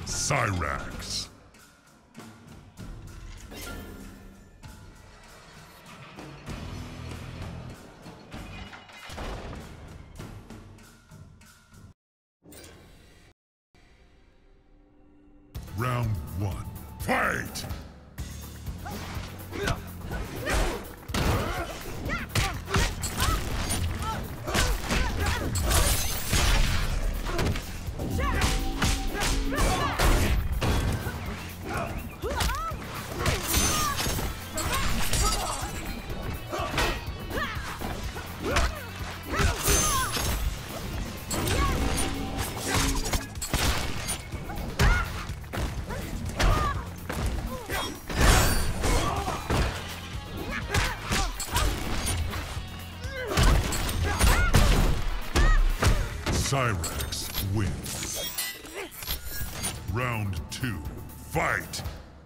Cyrax. Round 1. Fight! Cyrax wins. Round 2. Fight!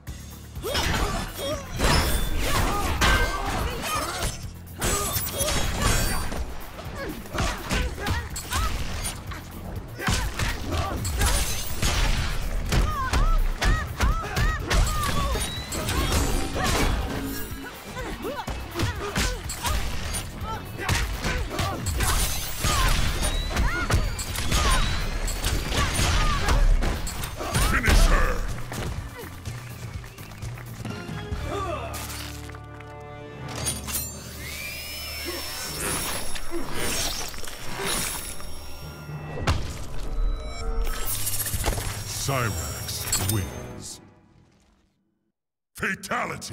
Cyrax wins. Fatality!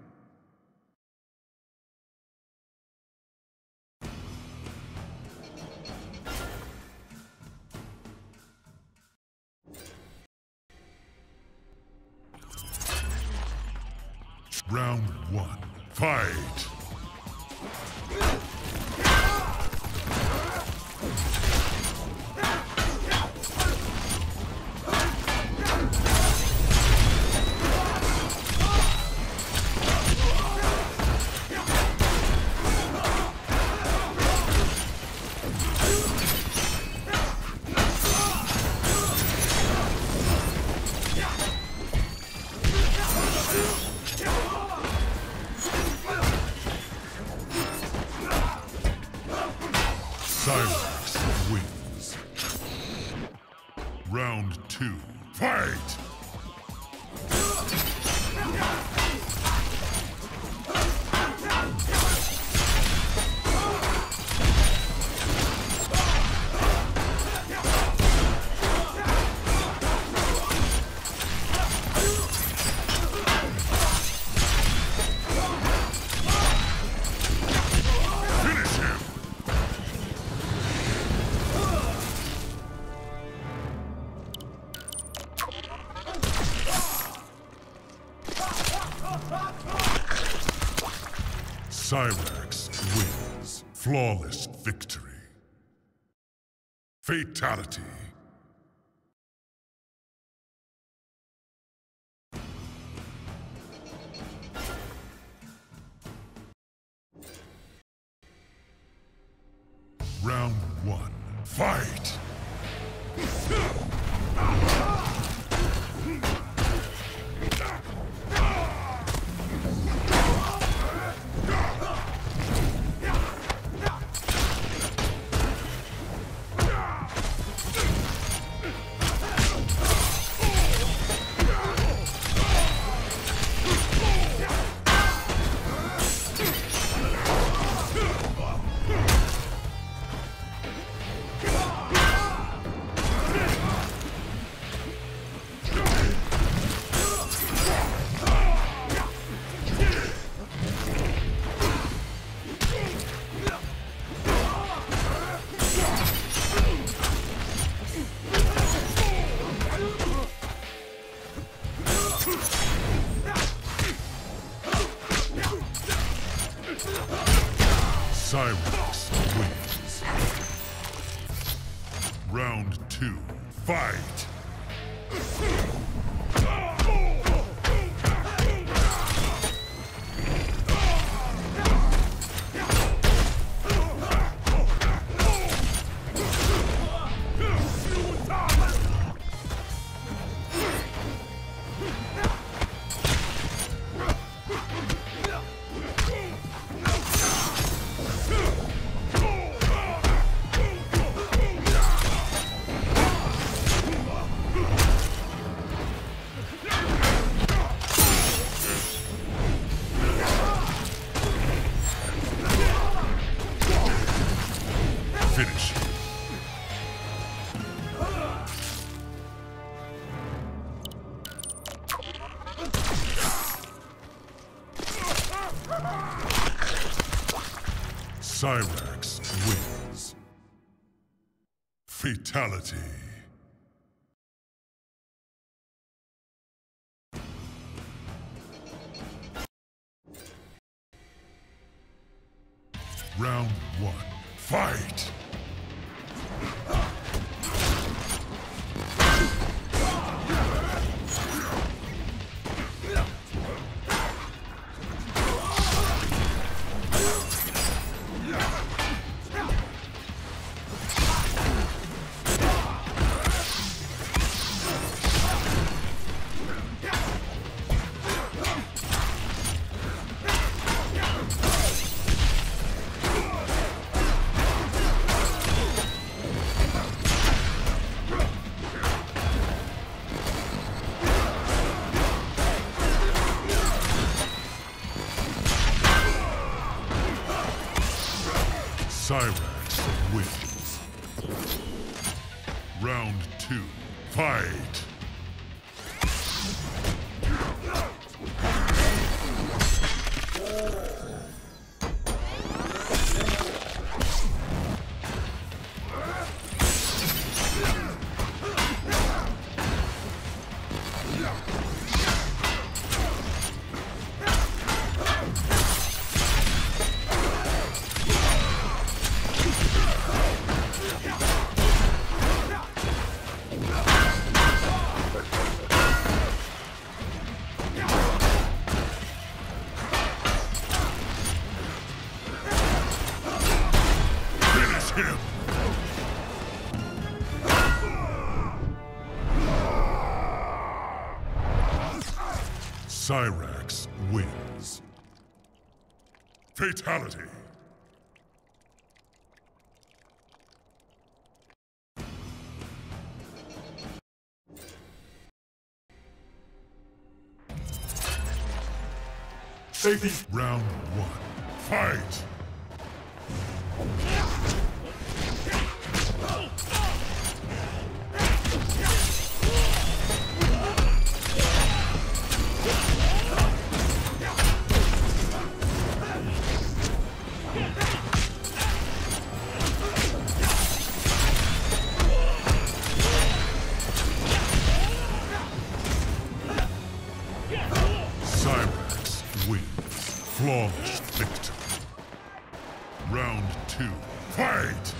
Round 1. Fight! Cyrax wins. Round 2. Fight! Cyrax wins. Flawless victory. Fatality. Round 1. Fight! Cyrax wins. Round 2. Fight! Cyrax wins. Fatality. Round 1. Fight! Cyrax wins. Round 2. Fight! Him. Cyrax wins. Fatality. Safety. Round 1. Fight! Cyrax wins. Flawless victory. Round 2. Fight!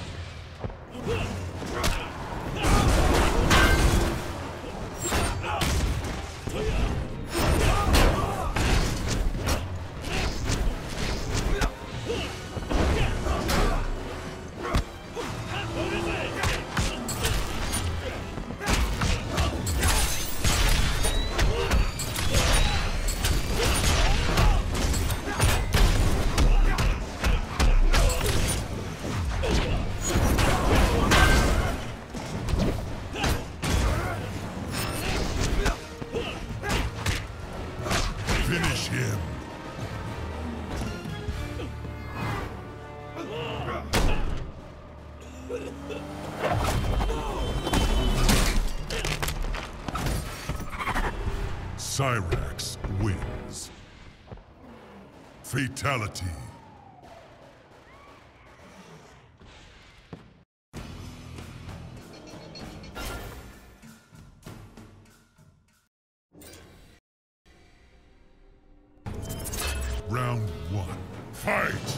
Finish him. Cyrax wins. Fatality. Round 1. Fight!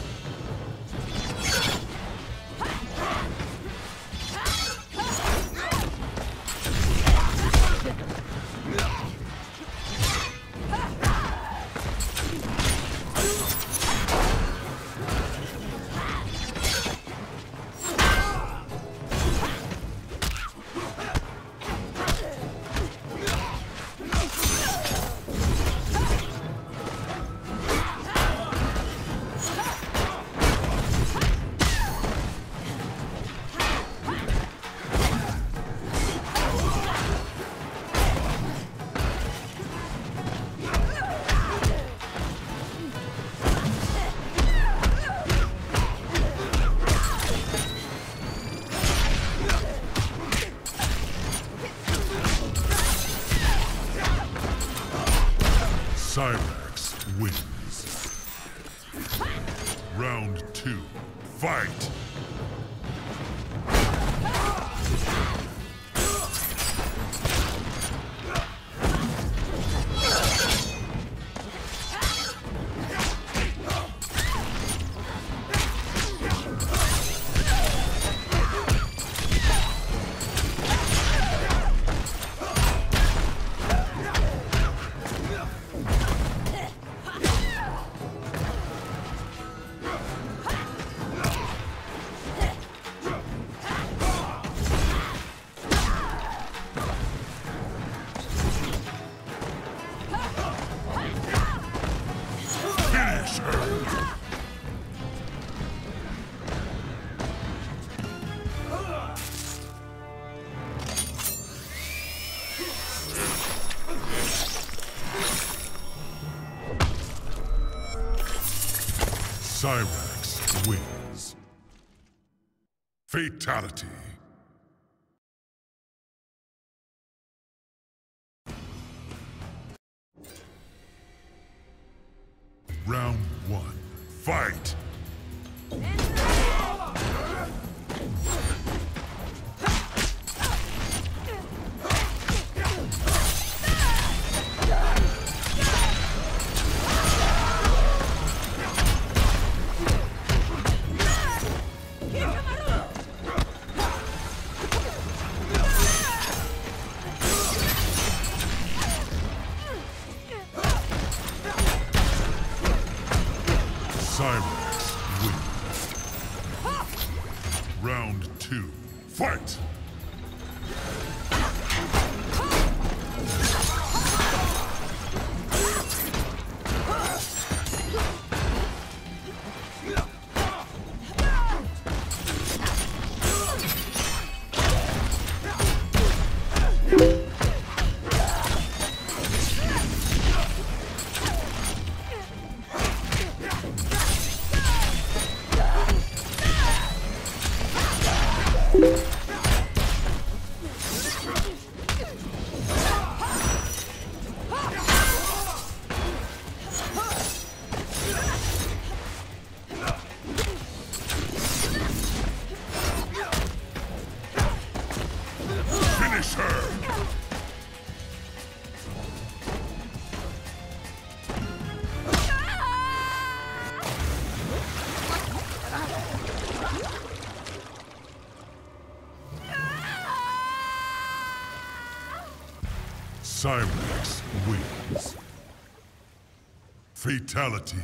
Cyrax wins. Round 2. Fight! Cyrax wins. Fatality. Round 1. Fight! Cyrax wins. Round 2. Fight! Finish her! Cyrax wins. Fatality.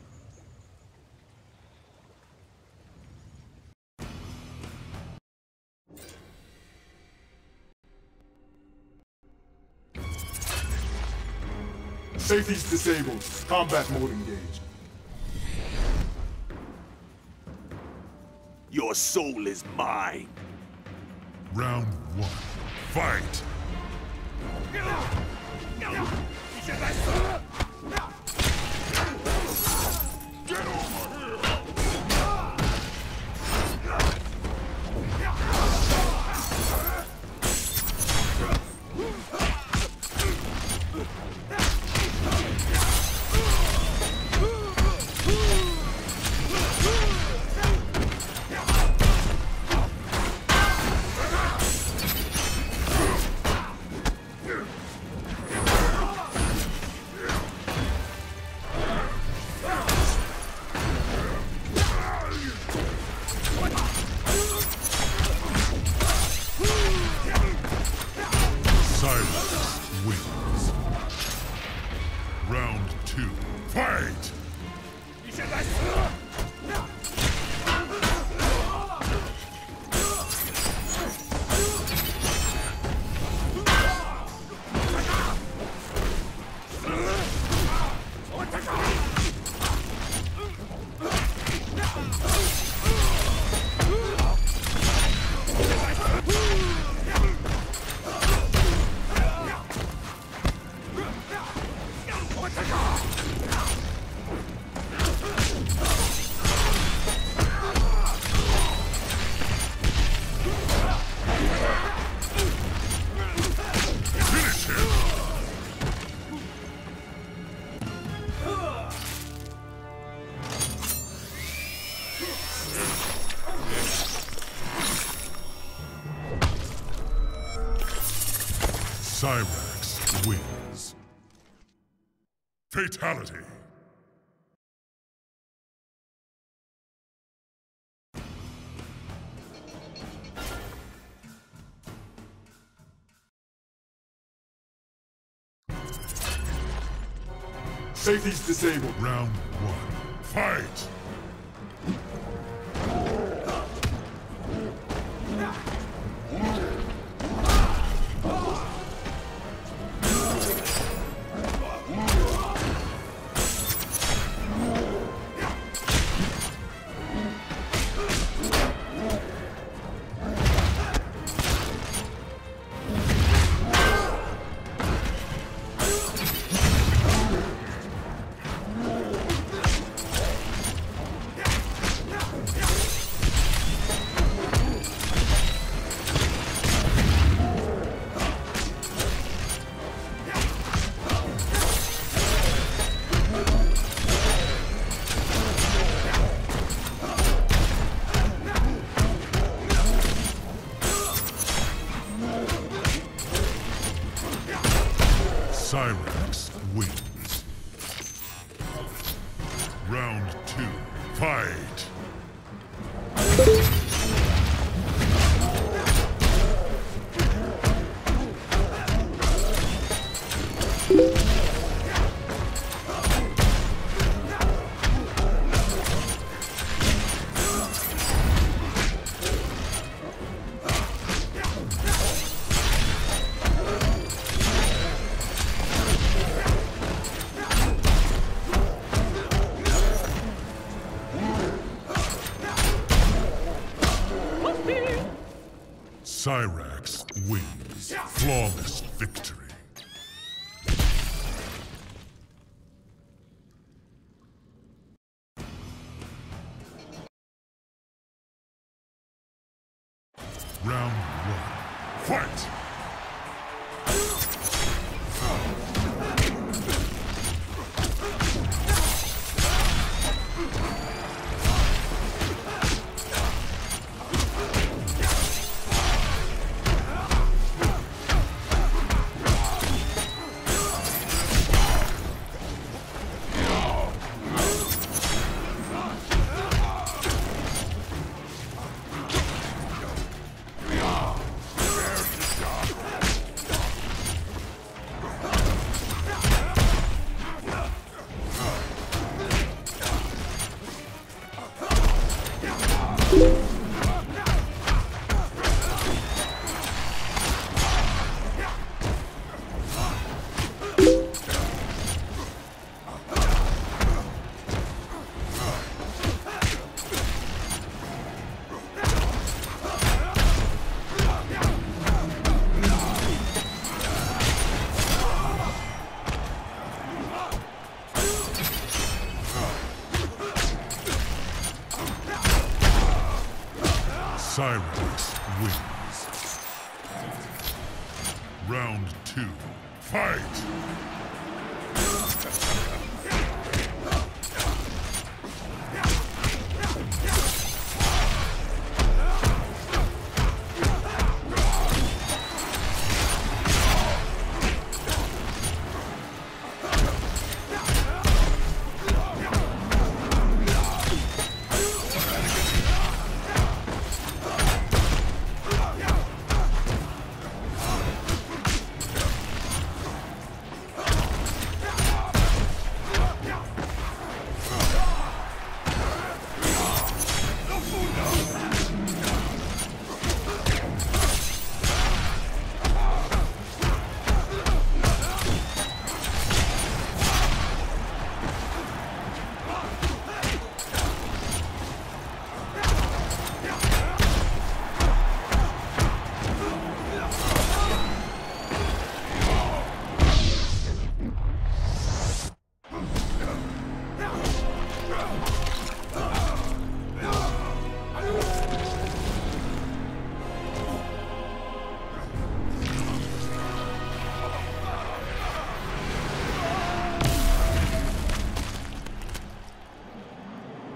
Safety's disabled. Combat mode engaged. Your soul is mine. Round 1. Fight! Cyrax wins. Fatality. Safety's disabled. Round one. Fight! Cyrax wins. Round two. Fight! Cyrax wins. Flawless victory. Round one. Fight! Cyrax wins. Round two. Fight!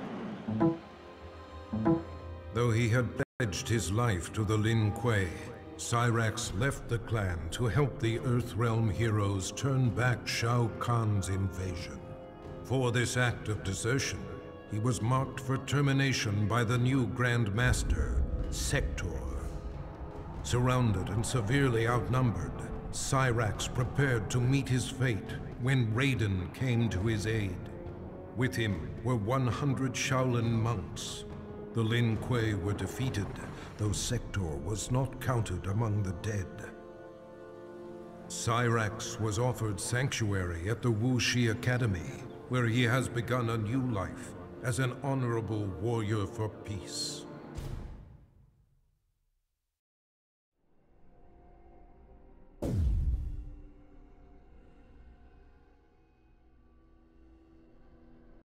Though he had pledged his life to the Lin Kuei, Cyrax left the clan to help the Earthrealm heroes turn back Shao Kahn's invasion. For this act of desertion, he was marked for termination by the new Grand Master, Sector. Surrounded and severely outnumbered, Cyrax prepared to meet his fate when Raiden came to his aid. With him were 100 Shaolin monks. The Lin Kuei were defeated, though Sector was not counted among the dead. Cyrax was offered sanctuary at the Wu Shi Academy, where he has begun a new life as an honorable warrior for peace.